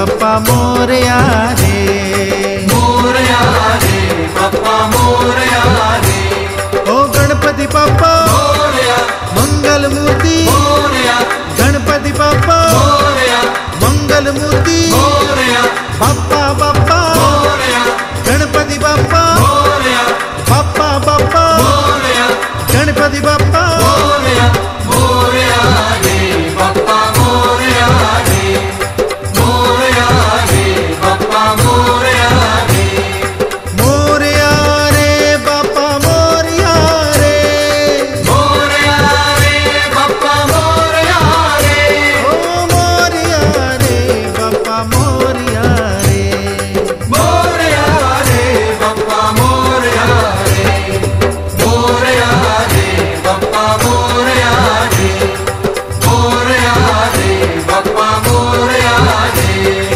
बाप्पा मोरया रे, मोरया रे बाप्पा मोरया रे। ओ गणपति बाप्पा मोरया, मंगल मूर्ति मोरया, गणपति बाप्पा मोरया, मंगल मूर्ति मोरया, बाप्पा बाप्पा मोरया, गणपति बाप्पा मोरया, बाप्पा बाप्पा मोरया, गणपति बाप्पा मोरया, मोरया रे बाप्पा मोरया रे, मोरया रे बाप्पा मोरया रे। मोरया रे बाप्पा मोरया रे, मोरया रे बाप्पा मोरया रे। ओ मोरया रे बाप्पा मोरया रे, मोरया रे बाप्पा मोरया रे, मोरया रे बाप्पा मोरया रे, मोरया रे बाप्पा मोरया रे।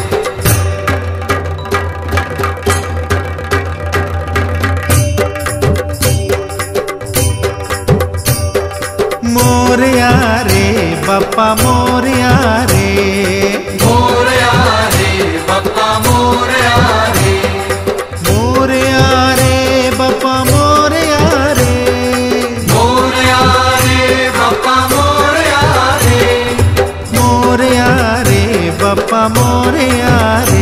मोरया रे बाप्पा मोरया रे, मोरया रे बाप्पा मोरया रे, मोरया रे बाप्पा मोरया रे, मोरया रे बाप्पा मोरया रे, मोरया रे बाप्पा मोरया रे।